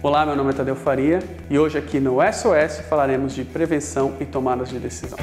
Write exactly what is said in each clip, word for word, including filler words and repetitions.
Olá, meu nome é Tadeu Faria e hoje aqui no S O S falaremos de prevenção e tomadas de decisão.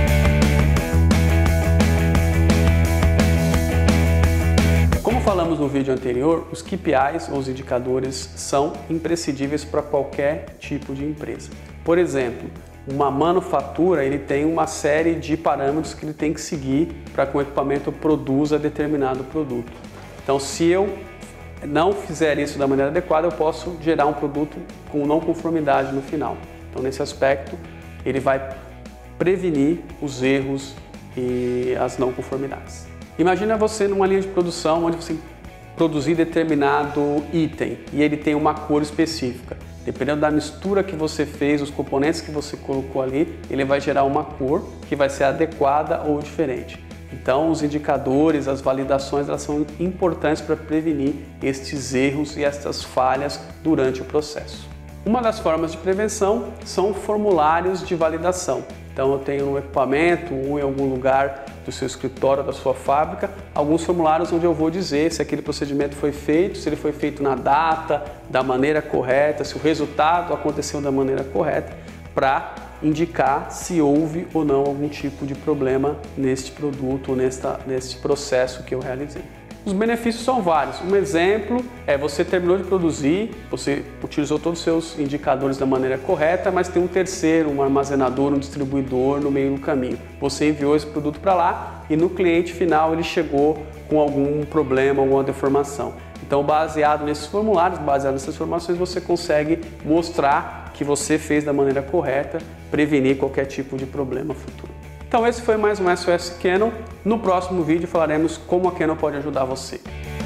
Como falamos no vídeo anterior, os K P Is, ou os indicadores, são imprescindíveis para qualquer tipo de empresa. Por exemplo, uma manufatura ele tem uma série de parâmetros que ele tem que seguir para que o equipamento produza determinado produto. Então, se eu não fizer isso da maneira adequada, eu posso gerar um produto com não conformidade no final. Então, nesse aspecto, ele vai prevenir os erros e as não conformidades. Imagina você numa linha de produção onde você produzir determinado item e ele tem uma cor específica. Dependendo da mistura que você fez, os componentes que você colocou ali, ele vai gerar uma cor que vai ser adequada ou diferente. Então, os indicadores, as validações, elas são importantes para prevenir estes erros e estas falhas durante o processo. Uma das formas de prevenção são formulários de validação. Então, eu tenho no equipamento ou em algum lugar do seu escritório, da sua fábrica, alguns formulários onde eu vou dizer se aquele procedimento foi feito, se ele foi feito na data, da maneira correta, se o resultado aconteceu da maneira correta, para indicar se houve ou não algum tipo de problema neste produto ou nesta, neste processo que eu realizei. Os benefícios são vários. Um exemplo é você terminou de produzir, você utilizou todos os seus indicadores da maneira correta, mas tem um terceiro, um armazenador, um distribuidor no meio do caminho. Você enviou esse produto para lá e no cliente final ele chegou com algum problema, alguma deformação. Então, baseado nesses formulários, baseado nessas informações, você consegue mostrar que você fez da maneira correta, prevenir qualquer tipo de problema futuro. Então esse foi mais um S O S Canon. No próximo vídeo falaremos como a Canon pode ajudar você.